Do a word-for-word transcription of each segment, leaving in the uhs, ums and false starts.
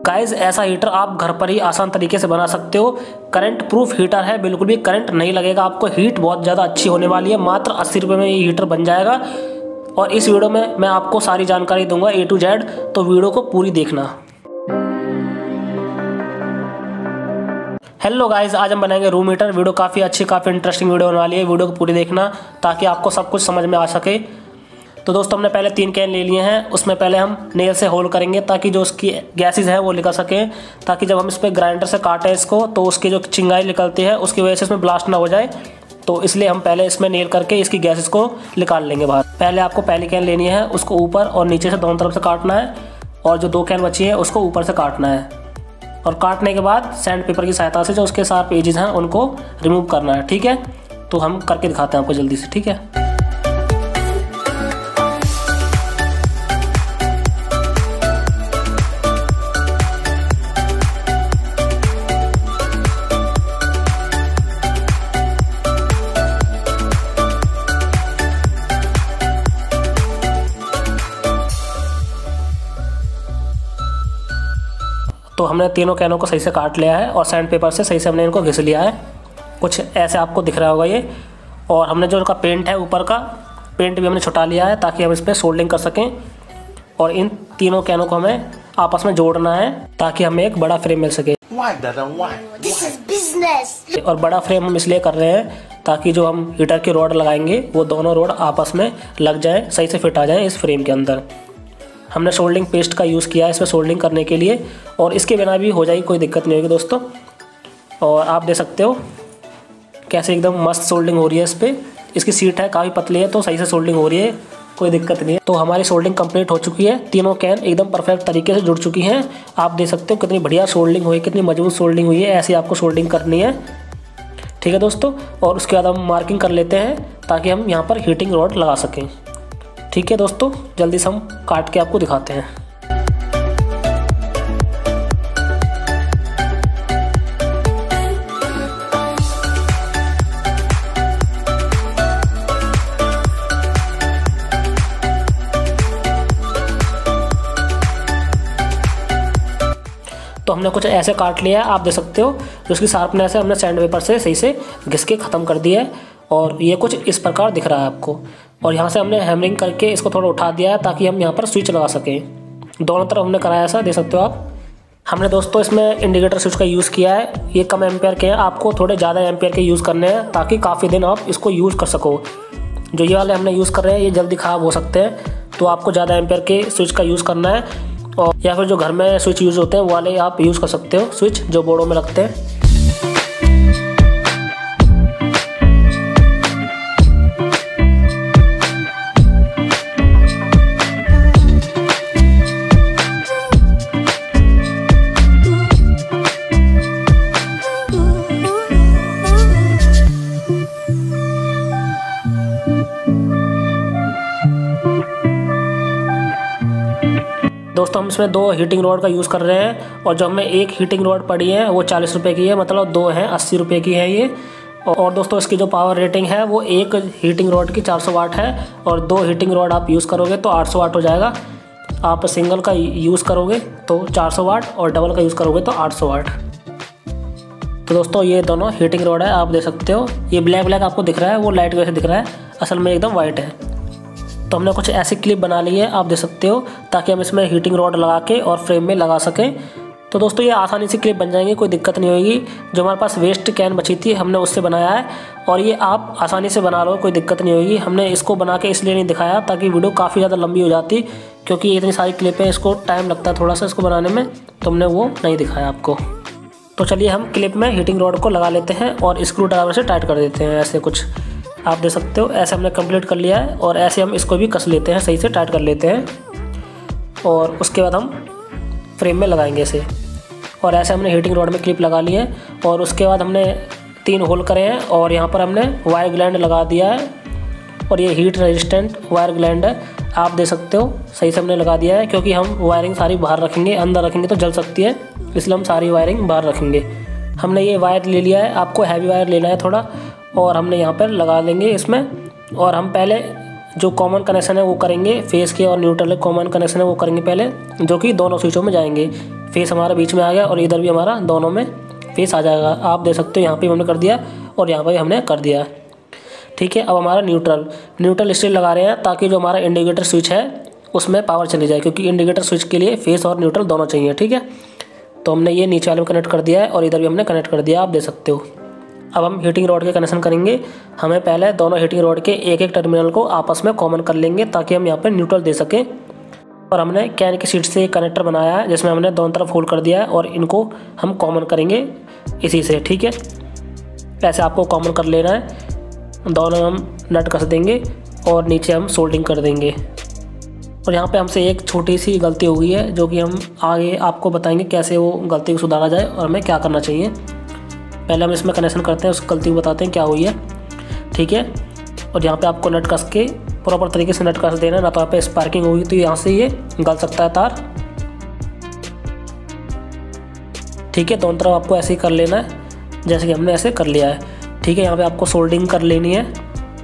Guys ऐसा heater आप घर पर ही आसान तरीके से बना सकते हो। करंट प्रूफ हीटर है, बिल्कुल भी करंट नहीं लगेगा आपको। हीट बहुत ज़्यादा अच्छी होने वाली है। मात्र अस्सी रुपये में ये हीटर बन जाएगा। और इस वीडियो में मैं आपको सारी जानकारी दूंगा ए टू जेड, तो वीडियो को पूरी देखना। हेलो गाइस, आज हम बनाएंगे रूम हीटर। वीडियो काफ़ी अच्छी, काफ़ी इंटरेस्टिंग वीडियो होने वाली है। वीडियो को पूरी देखना ताकि आपको सब कुछ समझ में आ सके। तो दोस्तों हमने पहले तीन कैन ले लिए हैं। उसमें पहले हम नेल से होल करेंगे ताकि जो उसकी गैसेज है वो निकल सके, ताकि जब हम इस पर ग्राइंडर से काटें इसको तो उसकी जो चिंगारी निकलती है उसकी वजह से इसमें ब्लास्ट ना हो जाए। तो इसलिए हम पहले इसमें नेल करके इसकी गैसेज को निकाल लेंगे बाहर। पहले आपको पहली कैन लेनी है, उसको ऊपर और नीचे से दोनों तरफ से काटना है। और जो दो कैन बची है उसको ऊपर से काटना है। और काटने के बाद सैंड पेपर की सहायता से जो उसके साथ एजेस हैं उनको रिमूव करना है। ठीक है, तो हम करके दिखाते हैं आपको जल्दी से। ठीक है, तो हमने तीनों कैनों को सही से काट लिया है और सैंड पेपर से सही से हमने इनको घिस लिया है। कुछ ऐसे आपको दिख रहा होगा ये। और हमने जो इनका पेंट है, ऊपर का पेंट भी हमने छुटा लिया है ताकि हम इस पर सोल्डिंग कर सकें। और इन तीनों कैनों को हमें आपस में जोड़ना है ताकि हमें एक बड़ा फ्रेम मिल सके। Why, Dada? Why? This is business. और बड़ा फ्रेम हम इसलिए कर रहे हैं ताकि जो हम हीटर की रॉड लगाएंगे वो दोनों रॉड आपस में लग जाए, सही से फिट आ जाए इस फ्रेम के अंदर। हमने सोल्डिंग पेस्ट का यूज़ किया है इसमें सोल्डिंग करने के लिए, और इसके बिना भी हो जाएगी, कोई दिक्कत नहीं होगी दोस्तों। और आप देख सकते हो कैसे एकदम मस्त सोल्डिंग हो रही है इस पर। इसकी सीट है काफ़ी पतली है तो सही से सोल्डिंग हो रही है, कोई दिक्कत नहीं है। तो हमारी सोल्डिंग कंप्लीट हो चुकी है। तीनों कैन एकदम परफेक्ट तरीके से जुड़ चुकी हैं। आप देख सकते हो कितनी बढ़िया सोल्डिंग हुई, कितनी मजबूत सोल्डिंग हुई है। ऐसे आपको सोल्डिंग करनी है। ठीक है दोस्तों, और उसके बाद हम मार्किंग कर लेते हैं ताकि हम यहाँ पर हीटिंग रॉड लगा सकें। ठीक है दोस्तों, जल्दी से हम काट के आपको दिखाते हैं। तो हमने कुछ ऐसे काट लिया है, आप देख सकते हो। उसकी शार्पनेस है हमने सैंड पेपर से सही से घिस के ख़त्म कर दिया है। और ये कुछ इस प्रकार दिख रहा है आपको। और यहाँ से हमने हैमरिंग करके इसको थोड़ा उठा दिया है ताकि हम यहाँ पर स्विच लगा सकें। दोनों तरफ हमने कराया ऐसा, देख सकते हो आप। हमने दोस्तों इसमें इंडिकेटर स्विच का यूज़ किया है। ये कम एम्पेयर के हैं, आपको थोड़े ज़्यादा एम्पेयर के यूज़ करने हैं ताकि काफ़ी दिन आप इसको यूज़ कर सको। जो ये वाले हमने यूज़ कर रहे हैं ये जल्दी ख़राब हो सकते हैं, तो आपको ज़्यादा एम्पेयर के स्विच का यूज़ करना है। और या फिर जो घर में स्विच यूज़ होते हैं वो वाले आप यूज़ कर सकते हो, स्विच जो बोर्डों में लगते हैं। दोस्तों हम इसमें दो हीटिंग रॉड का यूज़ कर रहे हैं। और जो हमें एक हीटिंग रॉड पड़ी है वो चालीस रुपये की है, मतलब दो हैं अस्सी रुपये की है ये। और दोस्तों इसकी जो पावर रेटिंग है वो एक हीटिंग रॉड की चार सौ वाट है। और दो हीटिंग रॉड आप यूज़ करोगे तो आठ सौ वाट हो जाएगा। आप सिंगल का यूज़ करोगे तो चार सौ वाट और डबल का यूज़ करोगे तो आठ सौ वाट। तो दोस्तों ये दोनों हीटिंग रॉड है, आप देख सकते हो। ये ब्लैक ब्लैक आपको दिख रहा है वो लाइट वजह से दिख रहा है, असल में एकदम वाइट है। तो हमने कुछ ऐसी क्लिप बना ली है, आप देख सकते हो, ताकि हम इसमें हीटिंग रॉड लगा के और फ्रेम में लगा सकें। तो दोस्तों ये आसानी से क्लिप बन जाएंगी, कोई दिक्कत नहीं होगी। जो हमारे पास वेस्ट कैन बची थी हमने उससे बनाया है। और ये आप आसानी से बना लो, कोई दिक्कत नहीं होगी। हमने इसको बना के इसलिए नहीं दिखाया ताकि वीडियो काफ़ी ज़्यादा लंबी हो जाती, क्योंकि ये इतनी सारी क्लिपें इसको टाइम लगता है थोड़ा सा इसको बनाने में, तो हमने वो नहीं दिखाया आपको। तो चलिए हम क्लिप में हीटिंग रॉड को लगा लेते हैं और स्क्रू ड्राइवर से टाइट कर देते हैं। ऐसे कुछ आप देख सकते हो, ऐसे हमने कंप्लीट कर लिया है। और ऐसे हम इसको भी कस लेते हैं, सही से टाइट कर लेते हैं। और उसके बाद हम फ्रेम में लगाएंगे इसे। और ऐसे हमने हीटिंग रॉड में क्लिप लगा ली है। और उसके बाद हमने तीन होल करे हैं और यहाँ पर हमने वायर ग्लैंड लगा दिया है। और ये हीट रेजिस्टेंट वायर ग्लैंड है, आप देख सकते हो, सही से हमने लगा दिया है। क्योंकि हम वायरिंग सारी बाहर रखेंगे, अंदर रखेंगे तो जल सकती है, इसलिए हम सारी वायरिंग बाहर रखेंगे। हमने ये वायर ले लिया है, आपको हैवी वायर लेना है थोड़ा। और हमने यहाँ पर लगा देंगे इसमें। और हम पहले जो कॉमन कनेक्शन है वो करेंगे, फेस के और न्यूट्रल के कॉमन कनेक्शन है वो करेंगे पहले, जो कि दोनों स्विचों में जाएंगे। फेस हमारा बीच में आ गया और इधर भी हमारा दोनों में फेस आ जाएगा। आप देख सकते हो यहाँ पे हमने कर दिया और यहाँ पे हमने कर दिया। ठीक है, अब हमारा न्यूट्रल न्यूट्रल इसलिए लगा रहे हैं ताकि जो हमारा इंडिकेटर स्विच है उसमें पावर चली जाए, क्योंकि इंडिकेटर स्विच के लिए फेस और न्यूट्रल दोनों चाहिए। ठीक है, तो हमने ये नीचे वाले में कनेक्ट कर दिया है और इधर भी हमने कनेक्ट कर दिया, आप देख सकते हो। अब हम हीटिंग रॉड के कनेक्शन करेंगे। हमें पहले दोनों हीटिंग रॉड के एक एक टर्मिनल को आपस में कॉमन कर लेंगे ताकि हम यहाँ पर न्यूट्रल दे सकें। और हमने कैन की शीट से एक कनेक्टर बनाया है जिसमें हमने दोनों तरफ होल्ड कर दिया है और इनको हम कॉमन करेंगे इसी से। ठीक है, ऐसे आपको कॉमन कर लेना है। दोनों हम नट कस देंगे और नीचे हम सोल्डिंग कर देंगे। और यहाँ पे हमसे एक छोटी सी गलती हो गई है जो कि हम आगे आपको बताएंगे कैसे वो गलती को सुधारा जाए और हमें क्या करना चाहिए। पहले हम इसमें कनेक्शन करते हैं, उस गलती को बताते हैं क्या हुई है। ठीक है, और यहाँ पे आपको नट कस के प्रॉपर तरीके से नट कस देना, ना तो यहाँ पे स्पार्किंग होगी तो यहाँ से ये गल सकता है तार। ठीक है, दोनों तरफ आपको ऐसे ही कर लेना है जैसे कि हमने ऐसे कर लिया है। ठीक है, यहाँ पे आपको सोल्डिंग कर लेनी है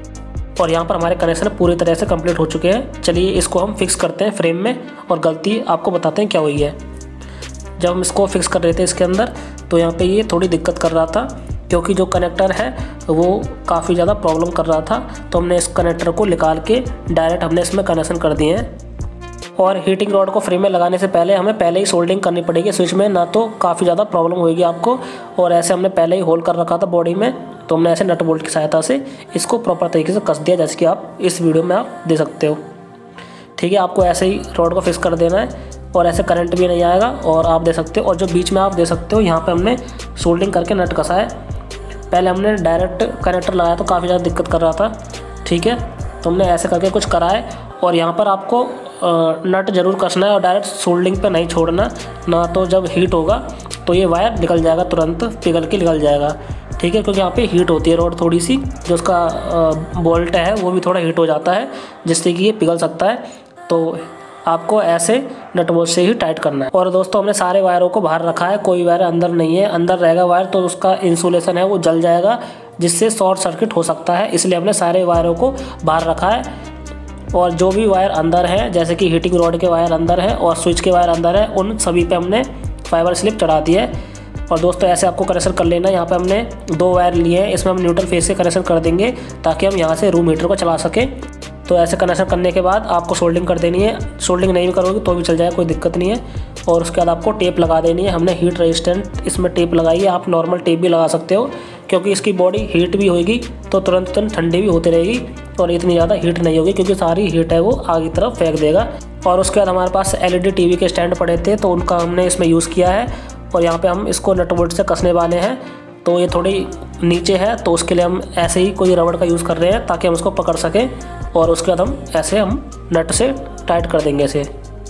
और यहाँ पर हमारे कनेक्शन पूरी तरह से कंप्लीट हो चुके हैं। चलिए इसको हम फिक्स करते हैं फ्रेम में और गलती आपको बताते हैं क्या हुई है। जब हम इसको फिक्स कर रहे थे इसके अंदर तो यहाँ पे ये थोड़ी दिक्कत कर रहा था, क्योंकि जो कनेक्टर है वो काफ़ी ज़्यादा प्रॉब्लम कर रहा था। तो हमने इस कनेक्टर को निकाल के डायरेक्ट हमने इसमें कनेक्शन कर दिए हैं। और हीटिंग रॉड को फ्रेम में लगाने से पहले हमें पहले ही सोल्डिंग करनी पड़ेगी स्विच में, ना तो काफ़ी ज़्यादा प्रॉब्लम होगी आपको। और ऐसे हमने पहले ही होल्ड कर रखा था बॉडी में, तो हमने ऐसे नट बोल्ट की सहायता से इसको प्रॉपर तरीके से कस दिया, जैसे कि आप इस वीडियो में आप देख सकते हो। ठीक है, आपको ऐसे ही रॉड को फिक्स कर देना है और ऐसे करंट भी नहीं आएगा और आप देख सकते हो। और जो बीच में आप देख सकते हो यहाँ पे हमने सोल्डिंग करके नट कसा है। पहले हमने डायरेक्ट कनेक्टर लगाया तो काफ़ी ज़्यादा दिक्कत कर रहा था। ठीक है, तो हमने ऐसे करके कुछ करा है और यहाँ पर आपको नट ज़रूर कसना है और डायरेक्ट सोल्डिंग पे नहीं छोड़ना, ना तो जब हीट होगा तो ये वायर निकल जाएगा, तुरंत पिघल के निकल जाएगा। ठीक है, क्योंकि यहाँ पे हीट होती है रॉड थोड़ी सी, जो उसका बोल्ट है वो भी थोड़ा हीट हो जाता है जिससे कि ये पिघल सकता है। तो आपको ऐसे नट बोल्ट से ही टाइट करना है। और दोस्तों हमने सारे वायरों को बाहर रखा है, कोई वायर अंदर नहीं है। अंदर रहेगा वायर तो उसका इंसुलेशन है वो जल जाएगा, जिससे शॉर्ट सर्किट हो सकता है, इसलिए हमने सारे वायरों को बाहर रखा है। और जो भी वायर अंदर है, जैसे कि हीटिंग रॉड के वायर अंदर है और स्विच के वायर अंदर है, उन सभी पे हमने फाइबर स्लिप चढ़ा दी है। और दोस्तों ऐसे आपको कनेक्शन कर लेना है। यहाँ पे हमने दो वायर लिए हैं, इसमें हम न्यूट्रल फेस से कनेक्शन कर देंगे ताकि हम यहाँ से रूम हीटर को चला सकें। तो ऐसे कनेक्शन करने के बाद आपको सोल्डिंग कर देनी है। सोल्डिंग नहीं भी करोगे तो भी चल जाए, कोई दिक्कत नहीं है। और उसके बाद आपको टेप लगा देनी है। हमने हीट रेजिस्टेंट इसमें टेप लगाई है, आप नॉर्मल टेप भी लगा सकते हो, क्योंकि इसकी बॉडी हीट भी होगी तो तुरंत तुरंत ठंडी भी होती रहेगी और इतनी ज़्यादा हीट नहीं होगी, क्योंकि सारी हीट है वो आगे की तरफ फेंक देगा। और उसके बाद हमारे पास एल ई डी टीवी के स्टैंड पड़े थे तो उनका हमने इसमें यूज़ किया है। और यहाँ पे हम इसको नट बोल्ट से कसने वाले हैं, तो ये थोड़ी नीचे है तो उसके लिए हम ऐसे ही कोई रबड़ का यूज़ कर रहे हैं ताकि हम उसको पकड़ सकें। और उसके बाद हम ऐसे हम नट से टाइट कर देंगे इसे।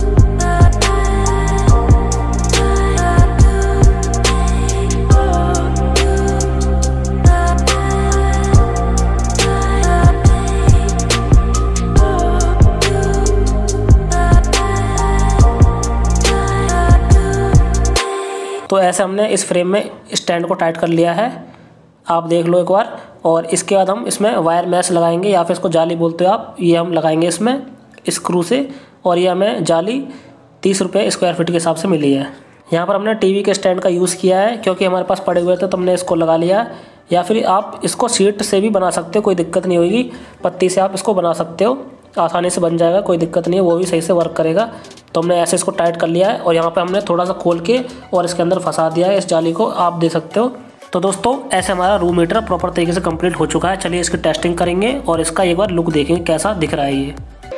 तो ऐसे हमने इस फ्रेम में स्टैंड को टाइट कर लिया है, आप देख लो एक बार। और इसके बाद हम इसमें वायर मैश लगाएंगे, या फिर इसको जाली बोलते हो आप, ये हम लगाएंगे इसमें स्क्रू से। और ये हमें जाली तीस रुपये स्क्वायर फीट के हिसाब से मिली है। यहाँ पर हमने टीवी के स्टैंड का यूज़ किया है क्योंकि हमारे पास पड़े हुए थे तो हमने इसको लगा लिया। या फिर आप इसको सीट से भी बना सकते हो, कोई दिक्कत नहीं होगी। पत्ती से आप इसको बना सकते हो, आसानी से बन जाएगा, कोई दिक्कत नहीं है, वो भी सही से वर्क करेगा। तो हमने ऐसे इसको टाइट कर लिया है और यहाँ पे हमने थोड़ा सा खोल के और इसके अंदर फंसा दिया है इस जाली को, आप देख सकते हो। तो दोस्तों ऐसे हमारा रूम हीटर प्रॉपर तरीके से कंप्लीट हो चुका है। चलिए इसकी टेस्टिंग करेंगे और इसका एक बार लुक देखेंगे कैसा दिख रहा है ये।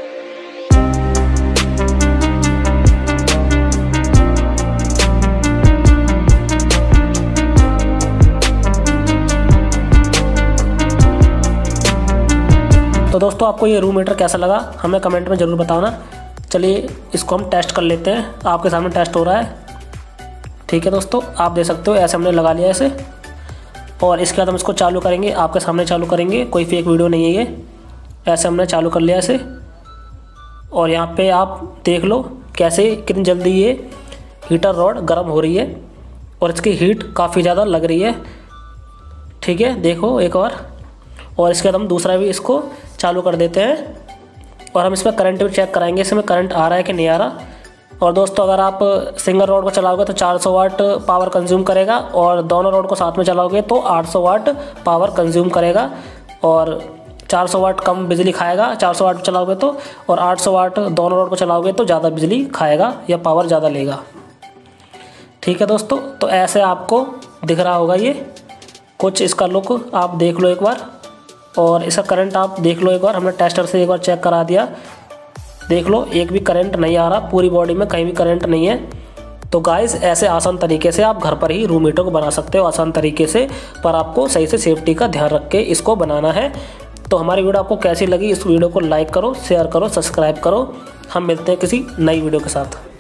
तो दोस्तों आपको ये रूम हीटर कैसा लगा हमें कमेंट में ज़रूर बताना। चलिए इसको हम टेस्ट कर लेते हैं, आपके सामने टेस्ट हो रहा है। ठीक है दोस्तों, आप देख सकते हो ऐसे हमने लगा लिया इसे। और इसके बाद हम इसको चालू करेंगे, आपके सामने चालू करेंगे, कोई फेक वीडियो नहीं है ये। ऐसे हमने चालू कर लिया इसे और यहाँ पे आप देख लो कैसे कितनी जल्दी ये हीटर रॉड गर्म हो रही है और इसकी हीट काफ़ी ज़्यादा लग रही है। ठीक है, देखो एक और। और इसके बाद हम दूसरा भी इसको चालू कर देते हैं, और हम इसमें करंट भी चेक कराएंगे, इसमें करंट आ रहा है कि नहीं आ रहा। और दोस्तों अगर आप सिंगल रॉड को चलाओगे तो चार सौ वाट पावर कंज्यूम करेगा, और दोनों रॉड को साथ में चलाओगे तो आठ सौ वाट पावर कंज्यूम करेगा, और चार सौ वाट कम बिजली खाएगा चार सौ वाट चलाओगे तो, और आठ सौ वाट दोनों रॉड को चलाओगे तो ज़्यादा बिजली खाएगा या पावर ज़्यादा लेगा। ठीक है दोस्तों, तो ऐसे आपको दिख रहा होगा ये कुछ, इसका लुक आप देख लो एक बार, और इसका करंट आप देख लो एक बार। हमने टेस्टर से एक बार चेक करा दिया, देख लो एक भी करंट नहीं आ रहा, पूरी बॉडी में कहीं भी करंट नहीं है। तो गाइस ऐसे आसान तरीके से आप घर पर ही रूम हीटर को बना सकते हो, आसान तरीके से, पर आपको सही से सेफ्टी का ध्यान रख के इसको बनाना है। तो हमारी वीडियो आपको कैसी लगी, इस वीडियो को लाइक करो, शेयर करो, सब्सक्राइब करो। हम मिलते हैं किसी नई वीडियो के साथ।